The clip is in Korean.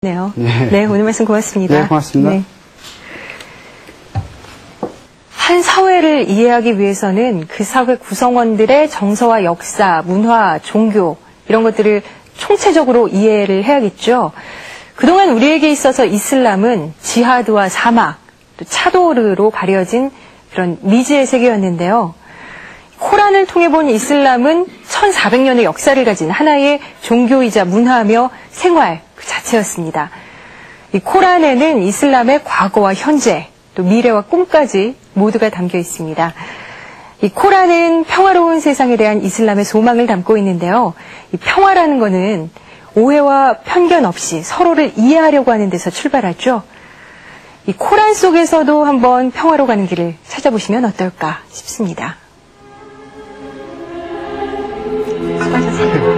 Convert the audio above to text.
네, 오늘 말씀 고맙습니다. 네, 고맙습니다. 네. 한 사회를 이해하기 위해서는 그 사회 구성원들의 정서와 역사, 문화, 종교 이런 것들을 총체적으로 이해를 해야겠죠. 그동안 우리에게 있어서 이슬람은 지하드와 사막, 또 차도르로 가려진 그런 미지의 세계였는데요. 코란을 통해 본 이슬람은 1400년의 역사를 가진 하나의 종교이자 문화며 생활 그 자체였습니다. 이 코란에는 이슬람의 과거와 현재, 또 미래와 꿈까지 모두가 담겨 있습니다. 이 코란은 평화로운 세상에 대한 이슬람의 소망을 담고 있는데요. 이 평화라는 것은 오해와 편견 없이 서로를 이해하려고 하는 데서 출발하죠. 이 코란 속에서도 한번 평화로 가는 길을 찾아보시면 어떨까 싶습니다. 수고하셨습니다.